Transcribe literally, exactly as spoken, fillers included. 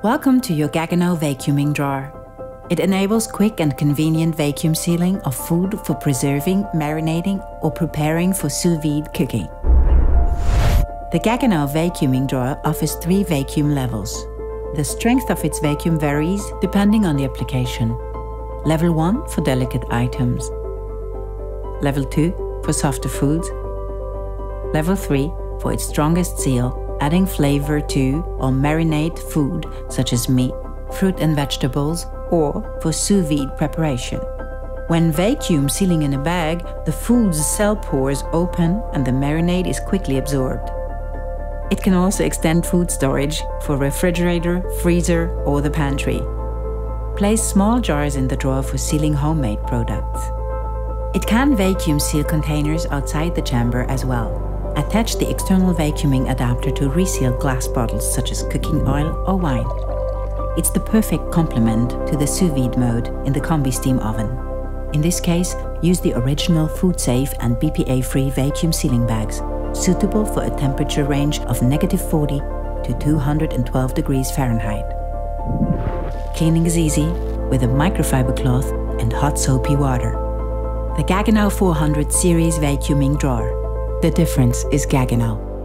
Welcome to your Gaggenau vacuuming drawer. It enables quick and convenient vacuum sealing of food for preserving, marinating, or preparing for sous vide cooking. The Gaggenau vacuuming drawer offers three vacuum levels. The strength of its vacuum varies depending on the application. Level one for delicate items. Level two for softer foods. Level three for its strongest seal, adding flavor to or marinate food such as meat, fruit and vegetables, or for sous vide preparation. When vacuum sealing in a bag, the food's cell pores open and the marinade is quickly absorbed. It can also extend food storage for refrigerator, freezer, or the pantry. Place small jars in the drawer for sealing homemade products. It can vacuum seal containers outside the chamber as well. Attach the external vacuuming adapter to reseal glass bottles such as cooking oil or wine. It's the perfect complement to the sous vide mode in the Combi Steam oven. In this case, use the original food-safe and B P A-free vacuum sealing bags, suitable for a temperature range of negative forty to two hundred twelve degrees Fahrenheit. Cleaning is easy with a microfiber cloth and hot soapy water. The Gaggenau four hundred series vacuuming drawer. The difference is Gaggenau.